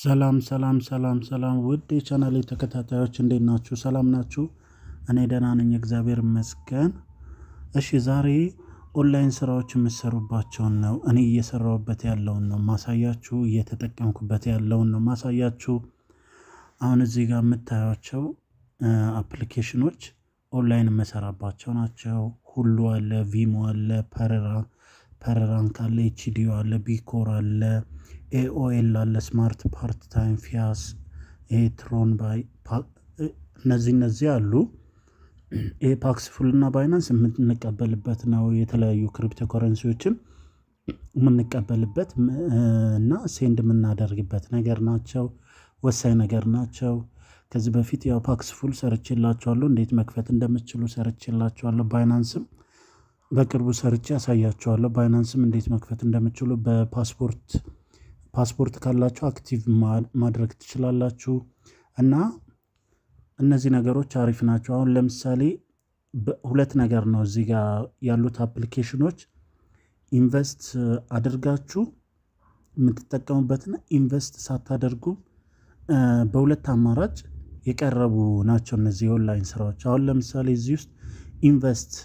ሰላም ውድ የቻናሌ ተከታታዮች እንዴት ናችሁ? ሰላም ናችሁ? እኔ ደህና ነኝ፣ እግዚአብሔር ይመስገን። እሺ ዛሬ ኦንላይን ስራዎች የምሰሩባቸውን ነው እኔ እየሰራሁበት ያለውን ነው ማሳያችሁ፣ እየተጠቀምኩበት ያለውን ነው ማሳያችሁ። አሁን እዚህ ጋር የምታዩቸው አፕሊኬሽኖች ኦንላይን የምሰራባቸው ናቸው። ሁሉ አለ፣ ቪሞ አለ፣ ፐረራንክ አለ፣ ኤችዲዮ አለ፣ ቢኮር አለ፣ ኤኦኤል አለ፣ ስማርት ፓርት ታይም፣ ፊያስ፣ ኤትሮን ባይ እነዚህ አሉ። ፓክስፉል እና ባይናንስ የምንቀበልበት ነው። የተለያዩ ክሪፕቶ ከረንሲዎችን የምንቀበልበት እና ሴንድ የምናደርግበት ነገር ናቸው። ወሳኝ ነገር ናቸው። ከዚህ በፊት ያው ፓክስፉል ሰርቼላችኋለሁ፣ እንዴት መክፈት እንደምትችሉ ሰርቼላችኋለሁ። ባይናንስም በቅርቡ ሰርቼ ያሳያችኋለሁ። ባይናንስም እንዴት መክፈት እንደምትችሉ ፓስፖርት ካላችሁ አክቲቭ ማድረግ ትችላላችሁ። እና እነዚህ ነገሮች አሪፍ ናቸው። አሁን ለምሳሌ ሁለት ነገር ነው እዚህ ጋር ያሉት አፕሊኬሽኖች። ኢንቨስት አድርጋችሁ የምትጠቀሙበትና ኢንቨስት ሳታደርጉ በሁለት አማራጭ የቀረቡ ናቸው እነዚህ የኦንላይን ስራዎች። አሁን ለምሳሌ እዚህ ውስጥ ኢንቨስት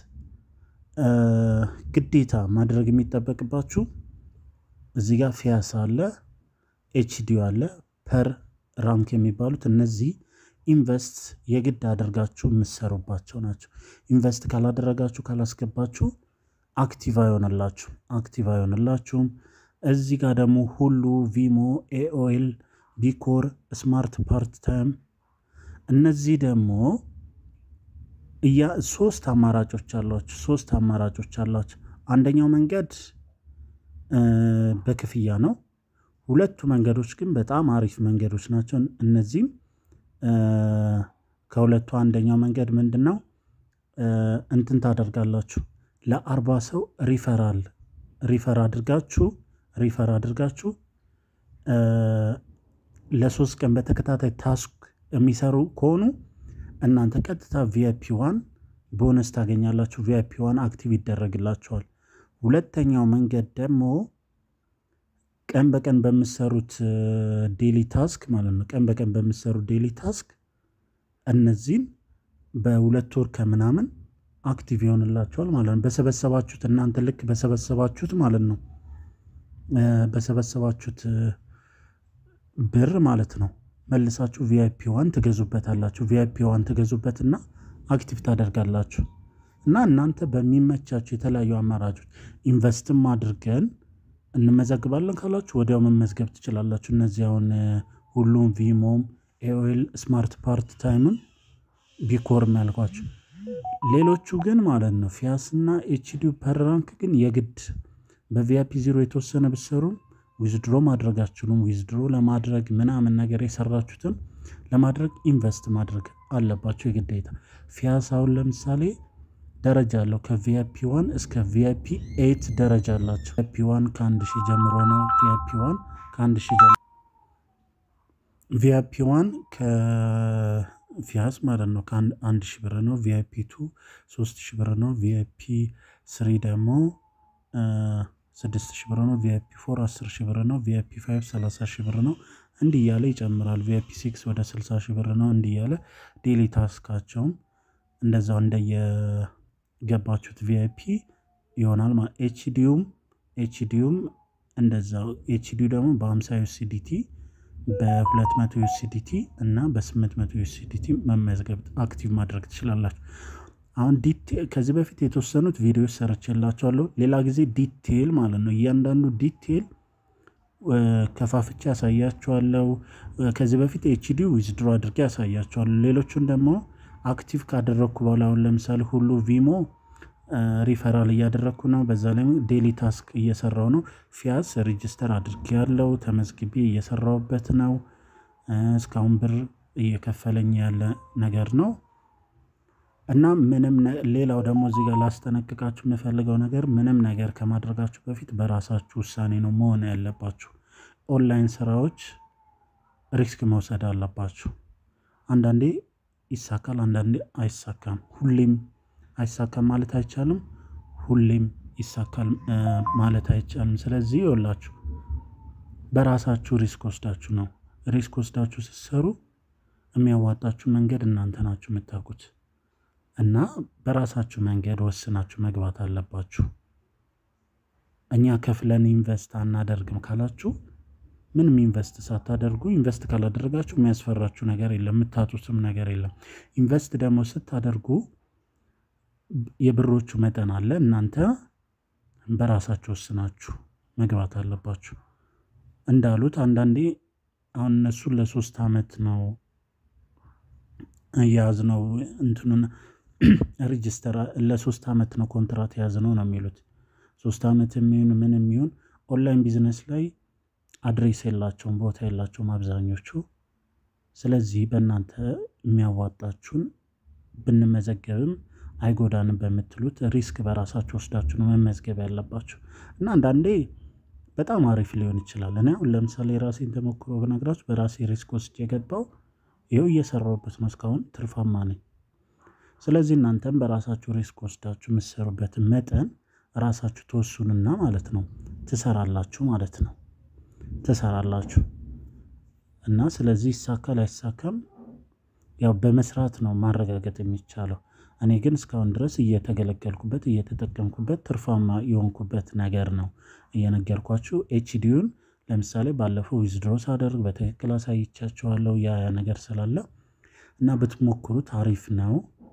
ግዴታ ማድረግ የሚጠበቅባችሁ እዚህ ጋር ፊያስ አለ፣ ኤችዲዮ አለ፣ ፐር ራንክ የሚባሉት እነዚህ ኢንቨስት የግድ አድርጋችሁ የምትሰሩባቸው ናቸው። ኢንቨስት ካላደረጋችሁ ካላስገባችሁ አክቲቭ አይሆንላችሁም። እዚህ ጋር ደግሞ ሁሉ፣ ቪሞ፣ ኤኦኤል፣ ቢኮር፣ ስማርት ፓርት ታይም እነዚህ ደግሞ ሶስት አማራጮች አሏቸው። አንደኛው መንገድ በክፍያ ነው። ሁለቱ መንገዶች ግን በጣም አሪፍ መንገዶች ናቸው። እነዚህም ከሁለቱ አንደኛው መንገድ ምንድነው? እንትን ታደርጋላችሁ ለ40 ሰው ሪፈር አድርጋችሁ ለ3 ቀን በተከታታይ ታስክ የሚሰሩ ከሆኑ እናንተ ቀጥታ VIP1 ቦነስ ታገኛላችሁ። VIP1 አክቲቭ ይደረግላችኋል። ሁለተኛው መንገድ ደግሞ ቀን በቀን በምትሰሩት ዴሊ ታስክ ማለት ነው። ቀን በቀን በምትሰሩት ዴሊ ታስክ እነዚህን በሁለት ወር ከምናምን አክቲቭ ይሆንላችኋል ማለት ነው። በሰበሰባችሁት እናንተ ልክ በሰበሰባችሁት ማለት ነው። በሰበሰባችሁት ብር ማለት ነው መልሳችሁ VIP1 ትገዙበታላችሁ። VIP1 ትገዙበትና አክቲቭ ታደርጋላችሁ። እና እናንተ በሚመቻችሁ የተለያዩ አማራጮች ኢንቨስትም አድርገን እንመዘግባለን ካላችሁ ወዲያው መመዝገብ ትችላላችሁ። እነዚህ አሁን ሁሉም፣ ቪሞም፣ ኤኦኤል፣ ስማርት ፓርት ታይምም ቢኮርም ያልኳችሁ። ሌሎቹ ግን ማለት ነው ፊያስና ኤችዲዩ ፐራንክ ግን የግድ በቪአይፒ 0 የተወሰነ ብትሰሩ ዊዝድሮ ማድረጋችሁም ዊዝድሮ ለማድረግ ምናምን ነገር የሰራችሁትን ለማድረግ ኢንቨስት ማድረግ አለባችሁ የግዴታ። ፊያስ አሁን ለምሳሌ ደረጃ አለው። ከቪአይፒ1 እስከ ቪአይፒ8 ደረጃ አላቸው። ቪአይፒ1 ከ1000 ጀምሮ ነው። ቪአይፒ1 ከ1000 ጀምሮ ቪአይፒ1 ከፊያስ ማለት ነው ከ1000 ብር ነው። ቪአይፒ2 3000 ብር ነው። ቪአይፒ3 ደግሞ 6000 ብር ነው። ቪአይፒ4 10000 ብር ነው። ቪአይፒ5 30000 ብር ነው። እንዲህ እያለ ይጨምራል። ቪአይፒ6 ወደ 60000 ብር ነው። እንዲህ እያለ ዴሊ ታስካቸውም እንደዛው እንደየገባችሁት ቪአይፒ ይሆናል ማለት። ኤችዲዩም እንደዛው። ኤችዲዩ ደግሞ በ50 USDT በ200 USDT እና በ800 USDT መመዝገብ አክቲቭ ማድረግ ትችላላችሁ። አሁን ከዚህ በፊት የተወሰኑት ቪዲዮዎች ሰርቼላችኋለሁ። ሌላ ጊዜ ዲቴል ማለት ነው እያንዳንዱ ዲቴል ከፋፍቼ ያሳያችኋለሁ። ከዚህ በፊት ኤችዲ ዊዝድሮ አድርጌ ያሳያችኋለሁ። ሌሎቹን ደግሞ አክቲቭ ካደረኩ በኋላ አሁን ለምሳሌ ሁሉ ቪሞ ሪፈራል እያደረኩ ነው። በዛ ላይ ዴሊ ታስክ እየሰራው ነው። ፊያስ ሬጂስተር አድርጌያለሁ፣ ተመዝግቤ እየሰራውበት ነው። እስካሁን ብር እየከፈለኝ ያለ ነገር ነው። እና ሌላው ደግሞ እዚህ ጋር ላስጠነቅቃችሁ የምፈልገው ነገር ምንም ነገር ከማድረጋችሁ በፊት በራሳችሁ ውሳኔ ነው መሆን ያለባችሁ። ኦንላይን ስራዎች ሪስክ መውሰድ አለባችሁ። አንዳንዴ ይሳካል፣ አንዳንዴ አይሳካም። ሁሌም አይሳካም ማለት አይቻልም፣ ሁሌም ይሳካል ማለት አይቻልም። ስለዚህ ይኸውላችሁ በራሳችሁ ሪስክ ወስዳችሁ ነው ሪስክ ወስዳችሁ ስትሰሩ የሚያዋጣችሁ መንገድ እናንተ ናችሁ የምታውቁት እና በራሳችሁ መንገድ ወስናችሁ መግባት አለባችሁ። እኛ ከፍለን ኢንቨስት አናደርግም ካላችሁ ምንም ኢንቨስት ሳታደርጉ ኢንቨስት ካላደረጋችሁ የሚያስፈራችሁ ነገር የለም፣ የምታጡትም ነገር የለም። ኢንቨስት ደግሞ ስታደርጉ የብሮቹ መጠን አለ። እናንተ በራሳችሁ ወስናችሁ መግባት አለባችሁ። እንዳሉት አንዳንዴ አሁን እነሱ ለ3 ዓመት ነው ያዝነው እንትኑን ሬጂስተር ለ3 ዓመት ነው ኮንትራት ያዝነው ነው የሚሉት። 3 ዓመት የሚሆን ምን የሚሆን ኦንላይን ቢዝነስ ላይ አድሬስ የላቸውም፣ ቦታ የላቸውም አብዛኞቹ። ስለዚህ በእናንተ የሚያዋጣችሁን ብንመዘገብም አይጎዳንም በምትሉት ሪስክ በራሳችሁ ወስዳችሁ ነው መመዝገብ ያለባችሁ እና አንዳንዴ በጣም አሪፍ ሊሆን ይችላል። እኔ አሁን ለምሳሌ ራሴን ተሞክሮ ብነግራችሁ በራሴ ሪስክ ወስጄ የገባው ይኸው እየሰራሁበት ነው፣ እስካሁን ትርፋማ ነኝ። ስለዚህ እናንተም በራሳችሁ ሪስክ ወስዳችሁ የምትሰሩበትን መጠን ራሳችሁ ተወሱንና ማለት ነው ትሰራላችሁ ማለት ነው ትሰራላችሁ እና ስለዚህ ይሳካል አይሳካም ያው በመስራት ነው ማረጋገጥ የሚቻለው። እኔ ግን እስካሁን ድረስ እየተገለገልኩበት እየተጠቀምኩበት ትርፋማ የሆንኩበት ነገር ነው እየነገርኳችሁ። ኤችዲውን ለምሳሌ ባለፈው ዊዝድሮ ሳደርግ በትክክል አሳይቻችኋለሁ ያ ነገር ስላለ እና ብትሞክሩት አሪፍ ነው።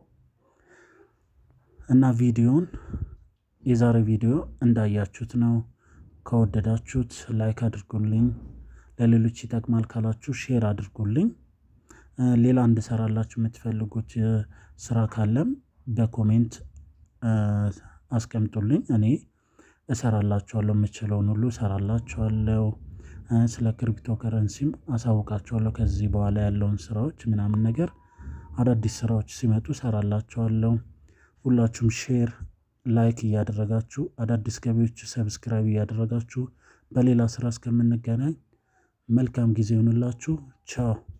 እና ቪዲዮን የዛሬ ቪዲዮ እንዳያችሁት ነው። ከወደዳችሁት ላይክ አድርጉልኝ፣ ለሌሎች ይጠቅማል ካላችሁ ሼር አድርጉልኝ። ሌላ እንድሰራላችሁ የምትፈልጉት ስራ ካለም በኮሜንት አስቀምጡልኝ፣ እኔ እሰራላችኋለሁ፣ የምችለውን ሁሉ እሰራላችኋለሁ። ስለ ክሪፕቶ ከረንሲም አሳውቃችኋለሁ። ከዚህ በኋላ ያለውን ስራዎች ምናምን ነገር አዳዲስ ስራዎች ሲመጡ እሰራላችኋለሁ። ሁላችሁም ሼር ላይክ እያደረጋችሁ አዳዲስ ገቢዎች ሰብስክራይብ እያደረጋችሁ በሌላ ስራ እስከምንገናኝ መልካም ጊዜ ይሁንላችሁ። ቻው።